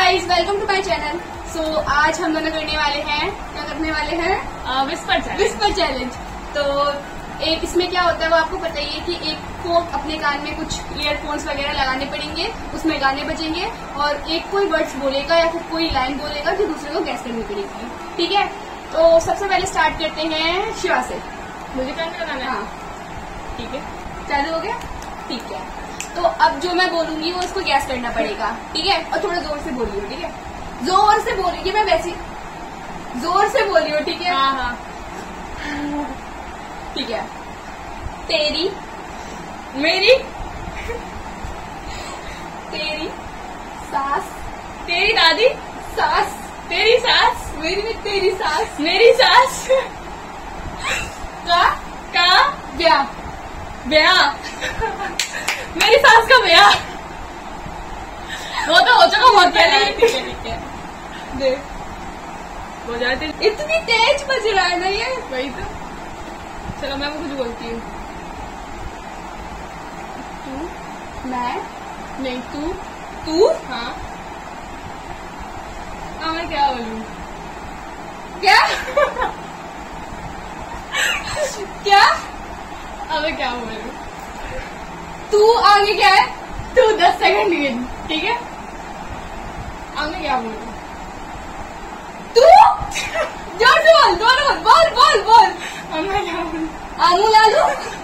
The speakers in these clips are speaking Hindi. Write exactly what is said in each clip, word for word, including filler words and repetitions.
Guys, welcome to my channel. So आज हम दोनों करने वाले हैं, क्या करने वाले हैं? Whisper challenge. Whisper challenge. तो एक इसमें क्या होता है वो आपको पता ही है कि एक को अपने कान में कुछ ईयरफोन्स वगैरह लगाने पड़ेंगे, उसमें गाने बजेंगे और एक कोई वर्ड्स बोलेगा या फिर कोई लाइन बोलेगा जो दूसरे को गैस करनी पड़ेगी। ठीक है, तो सबसे पहले स्टार्ट करते हैं शिवा से। मुझे करने लगाना है? हाँ ठीक है, चालू हो गया। ठीक है, तो अब जो मैं बोलूंगी वो उसको गैस करना पड़ेगा। ठीक है, और थोड़ा जोर से बोलियो। ठीक है, जोर से बोलिए, मैं वैसी जोर से बोलियो। ठीक है, हाँ हाँ ठीक है। तेरी मेरी तेरी सास तेरी दादी सास तेरी सास मेरी भी तेरी सास मेरी सास का का ब्याह ब्याह मेरी सास का ब्याह। वो तो हो चुका बहुत पहले ही। ठीक है, ठीक है, देख हो जाते। इतनी तेज बज रहा है ना ये। वही तो। चलो मैं वो कुछ बोलती हूँ। तू मैं नहीं तू तू हाँ हाँ मैं क्या बोलूँ? क्या क्या अब मैं क्या बोलूँ? तू आगे क्या है? तू दस सेकंड गिन। ठीक है, अब मैं क्या बोलूँ? तू जोर से बोल, जोर से बोल, बोल बोल बोल। अब मैं क्या बोलूँ? आलू लालू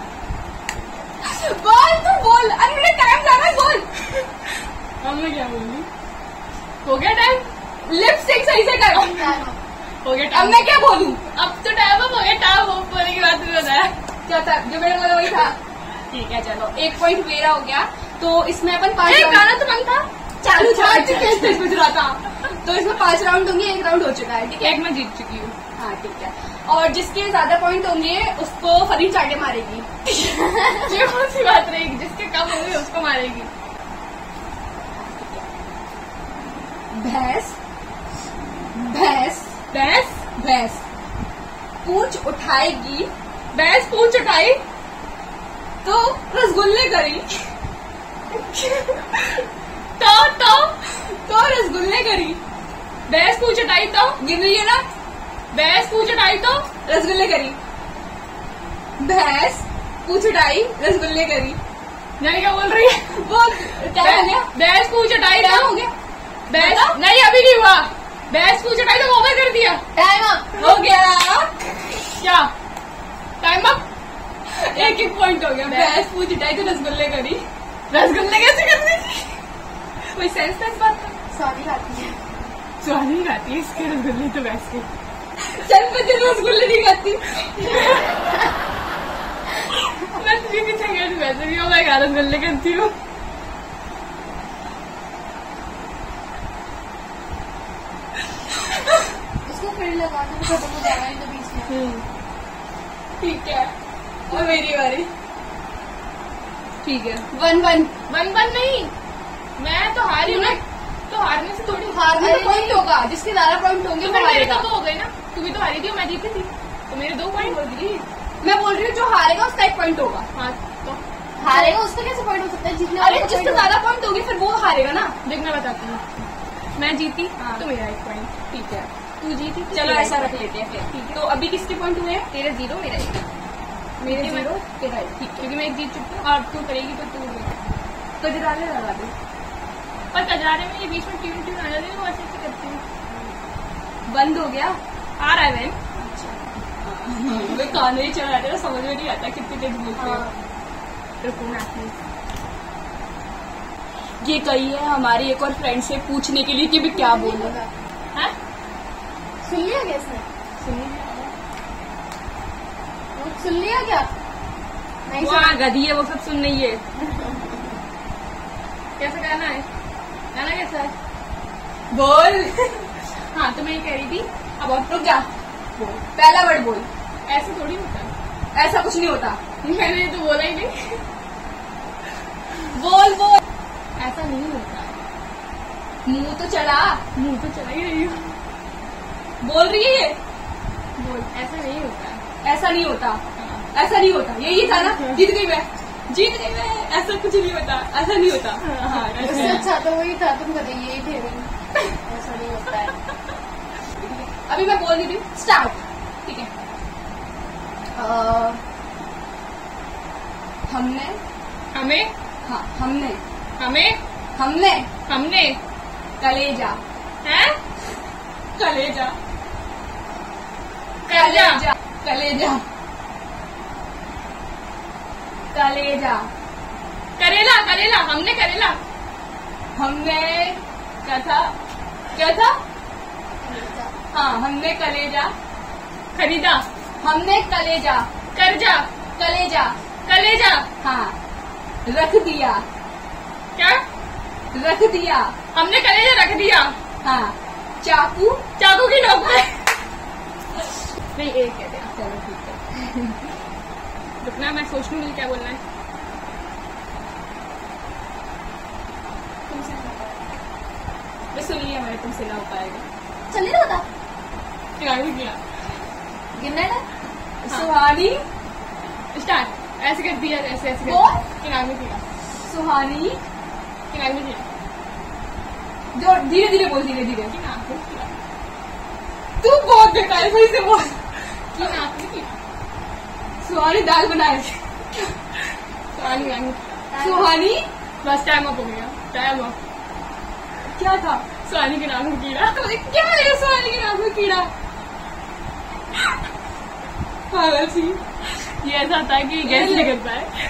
बोल, तू बोल। अरे मेरा टाइम जा रहा है, बोल। अब मैं क्या बोलूँ? हो गया टाइम? लिपस्टिक सही से कर। हो गया अब टाइम। मैं क्या बोलूं? अब तो टाइम अब हो गया। टाइम वो बोलने की बात नहीं बताया। क्या था जो मैंने बोला वही था। ठीक है, चलो एक पॉइंट मेरा हो गया। तो इसमें अपन पांच एक राउंड गाना तो बंद था। चालू था, तेज तेज बज रहा था। तो इसमें पांच राउंड होंगे, एक राउंड हो चुका है। ठीक है, एक मैं जीत चुकी हूँ। हाँ ठीक है। और जिसके ज्यादा पॉइंट होंगे उसको फरी चाटे मारेगी। ये कौन सी बात रहेगी? जिसके कम होंगे उसको मारेगी। भैंस भैंस भैंस भैंस पूंछ उठाएगी भैंस पूंछ उठाई तो रसगुल्ले करी। तो तो तो रसगुल्ले करी। भैंस पूंछ उठाई तो गिन रही है ना? भैंस पूंछ उठाई तो रसगुल्ले करी। भैंस पूंछ उठाई रसगुल्ले करी। नहीं क्या बोल रही है? वो क्या हो गया? भैंस पूंछ उठाई क्या तो हो गया? भैंस बताओ। नहीं अभी नहीं हुआ। भैंस पूंछ उठाई तो ओवर कर दिया। टाइम अप हो गया। क्या टाइम अप? एक एक पॉइंट हो गया। भैंस पूंछ उठाई तो रसगुल्ले करी। रसगुल्ले कैसे करने? कोई सेंस था इस बात का? सॉरी खाती है। स्वाद नहीं खाती है इसके रसगुल्ले तो भैंस के। चल मैं तेरे रसगुल्ले नहीं खाती। मैं तुझे पीछे गया वैसे भी हो मैं ग्यारह रसगुल्ले करती हूँ। इसको फिर लगा दो, खत्म हो जाएगा इनके बीच में। ठीक है, और मेरी बारी। ठीक है, वन वन वन वन नहीं, मैं तो हारी हूँ ना। तो हारने से थोड़ी हारने अरे का पॉइंट होगा, जिसके ज्यादा पॉइंट होंगे तो वो फिर मेरे हारेगा। तो दो हो गए ना। तू भी तो हारी थी और मैं जीती थी, तो मेरे दो पॉइंट हो गई। मैं बोल रही हूँ जो हारेगा उसका एक पॉइंट होगा। हाँ तो हारेगा उसका कैसे पॉइंट हो सकता है? जीतने अरे वाले जिसके ज्यादा पॉइंट होंगे फिर वो हारेगा ना। देख मैं बताती हूँ। मैं जीती हाँ। तो मेरा एक पॉइंट। ठीक है, तू जीती तो चलो तेरा ऐसा एक रख point। लेते हैं फिर। ठीक है, तो अभी किसके पॉइंट हुए हैं? तेरे जीरो मेरा एक। मेरे क्योंकि मैं- जीरो तेरा एक। ठीक है, क्योंकि मैं एक जीत चुकी हूँ और तू करेगी तो तू तो जिताने लगा दो। पर कजरारे में ये बीच में ट्यून ट्यून आ जाती है वो ऐसे ऐसे करती हूँ। बंद हो गया। आ रहा है बहन। मैं कान नहीं चला रहा, समझ में नहीं आता कितनी तेज बोलते हो। रुको मैं आती हूँ। ये कही है हमारी एक और फ्रेंड से पूछने के लिए कि मैं क्या बोलूं। हाँ? सुन लिया क्या इसने? सुनिए सुन लिया क्या? नहीं वो हाँ गधी है, वो सब सुन नहीं है। कैसा गाना है? गाना कैसा है? बोल। हाँ तो मैं ये कह रही थी। अब और रुक जा, बोल पहला वर्ड बोल। ऐसे थोड़ी होता है। ऐसा कुछ नहीं होता। मैंने तो बोला ही नहीं। बोल बोल। ऐसा नहीं होता है। मुंह तो चला, मुंह तो चला ही रही हूँ। बोल रही है ये। बोल ऐसा नहीं होता है। ऐसा नहीं होता, हाँ। ऐसा नहीं होता। यही था ना, जीत गई मैं। जीत गई मैं, ऐसा कुछ नहीं होता, ऐसा नहीं होता। हाँ, हाँ, ऐसा उससे नहीं। अच्छा तो वही था, तुम बताइए यही थे। ऐसा नहीं होता है। अभी मैं बोल रही हूँ, स्टार्ट। ठीक है। आ, हमने हमें हाँ हमने हमें हमने हमने कलेजा हैं कलेजा कलेजा कलेजा कलेजा करेला करेला हमने करेला हमने क्या था क्या था हाँ हमने कलेजा खरीदा हमने कलेजा कर्जा कलेजा कलेजा हाँ रख दिया क्या रख दिया हमने कलेजा रख दिया हाँ चाकू चाकू की नोक में नहीं एक है क्या चलो ठीक है। रुकना मैं सोच लूंगी क्या बोलना है। मैं सुन लिया मैंने, तुमसे ना हो पाएगा। चल नहीं होता क्या किया गिरना है। सुहानी स्टार्ट ऐसे कर दिया ऐसे ऐसे बोल। किनारे में किया सुहानी किनारे में किया जो धीरे धीरे बोल धीरे धीरे किनारे में किया तू बहुत बेकार है, फिर से बोल। किनारे में किया सुहानी दाल बनाए सुहानी गानी सुहानी बस टाइम अप हो गया टाइम अप क्या था सुहानी के नाम में कीड़ा क्या है सुहानी के नाम में कीड़ा पागल सी। ये ऐसा था कि गैस निकलता है।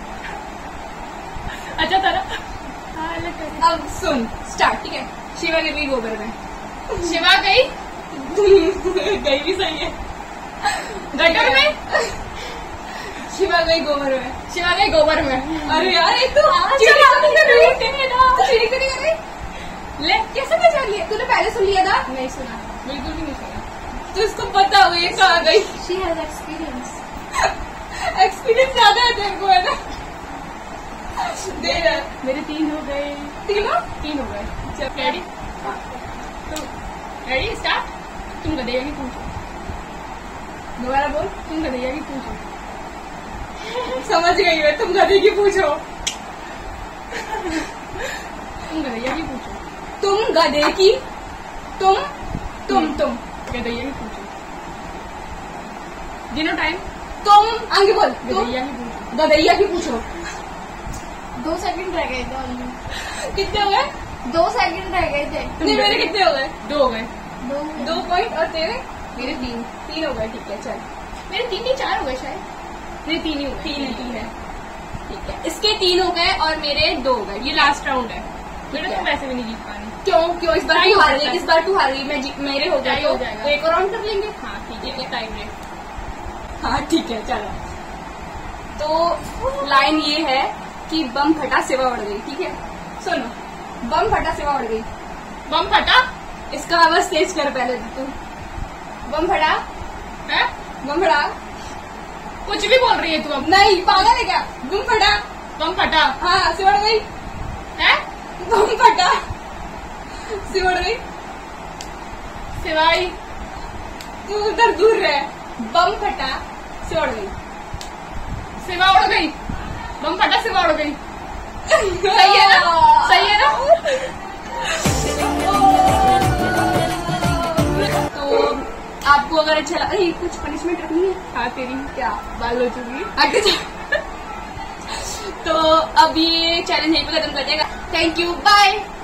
अच्छा था ना। अब सुन स्टार्ट। ठीक है। शिवा के भी गोबर में शिवा गई गई भी सही है। गटर में शिवा गई गोबर में शिवा गई गोबर में। अरे यार ये तो चीटिंग कर रही है। चीटिंग कर रही है। ले कैसे पहचान लिया तूने? पहले सुन लिया था? नहीं सुना बिल्कुल भी नहीं सुना। तो इसको पता हो ये कहाँ गई। She has experience. एक्सपीरियंस ज्यादा है तेरे को, है ना? दे रहा। मेरे तीन हो गए। तीनों तीन हो गए। चल रेडी रेडी स्टार्ट। तुम गधैया की पूछो दोबारा बोल। तुम गधैया की पूछो समझ गई है, तुम गधे की पूछो। तुम गधैया की पूछो तुम गधे की तुम तुम तुम गधैया की पूछो गिनो टाइम। तुम आगे बोल। तुम गधैया की पूछो गधैया की पूछो। दो सेकंड रह गए थे only। कितने हो गए? दो सेकंड रह गए थे। नहीं मेरे कितने हो गए? दो हो गए। दो दो पॉइंट। और तेरे? मेरे तीन। तीन हो गए। ठीक है चल। मेरे तीन ही चार हो गए शायद। मेरे तीन ही हो गए। तीन है तीन है। ठीक है। इसके तीन हो गए और मेरे दो हो गए। ये लास्ट राउंड है। मेरे है। तो वैसे भी नहीं जीत पानी। क्यों क्यों इस बार टाई तू हो हार जाता गई। है। इस बार तू हार गई। मैं जी- मेरे हो गए टाई तो हो जाएगा। तो एक और राउंड कर लेंगे। हाँ ठीक है टाइम ब्रेक। हाँ ठीक है चलो। तो लाइन ये है कि बम फटा सेवा बढ़ गई। ठीक है सुनो। बम फटा सेवा बढ़ गई। बम फटा इसका आवाज तेज कर पहले तो तू। बम फटा है बम फटा। कुछ भी बोल रही है तू अब। नहीं पागल है क्या? बम फटा। बम फटा हाँ सिमड़ गई। है बम फटा सिमड़ गई। सिवाई तू उधर दूर रहे। बम फटा सिमड़ गई। सिवा उड़ गई। बम फटा सिवा उड़ गई। सही है ना? सही है ना? तो आपको अगर अच्छा लगा अरे कुछ पनिशमेंट रखनी है? हाँ तेरी क्या? बाल हो चुकी आगे चल। तो अब ये चैलेंज यहीं पे खत्म कर देगा। Thank you bye.